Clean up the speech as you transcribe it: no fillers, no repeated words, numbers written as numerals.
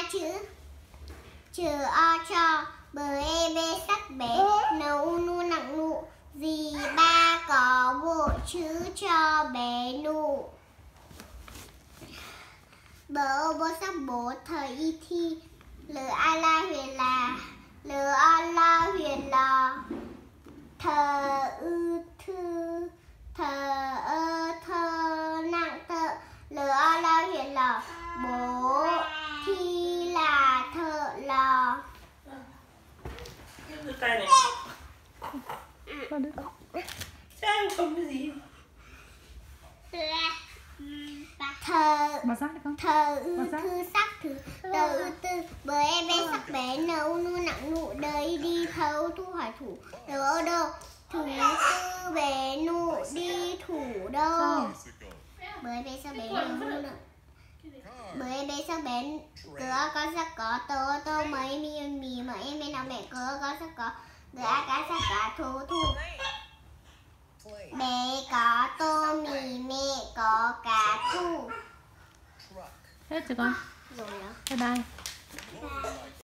chữ chữ o cho, bờ e bê sắc bé, n u nu nặng nụ, dì ba có bộ chữ cho bé nụ. Bờ ô bô sắc bố, thời y thi, l a la huyền là, l o la huyền lò, thờ ư thư, thờ ơ thơ nặng thợ, l o la huyền lò, bố thi là thợ lò. Đưa tay này. Sao không cái gì? Thờ ư thư sắc thứ, tờ ư tư, bờ e bê sắc bé, n u nu nặng nụ, đời đi thấu thu hỏi thủ, l ô đô, thủ tư bé nụ đi thủ đô. Bờ e bê sắc bé, n u nu nặng, bờ e bê sắc bé, cửa có sắc có, tớ ô tô mấy mì mà em bên nào mẹ cửa có sắc có, cửa a cá sắc cá thú thu. Bé có tô mì, mẹ có cá thu. Hết rồi con. Rồi đó. Bye bye.